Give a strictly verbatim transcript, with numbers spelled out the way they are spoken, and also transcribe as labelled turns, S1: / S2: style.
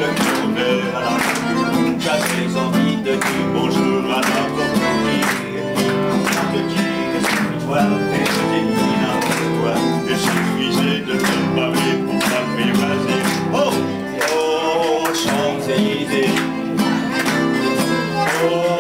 S1: le cœur ouvert à la main. J'avais envie de dire bonjour à notre famille. Tant que dire c'est toi, et je t'ai mis n'importe quoi. Il suffisait de te parler pour t'apprivoiser. Oh, oh, Champs-Élysées. Oh,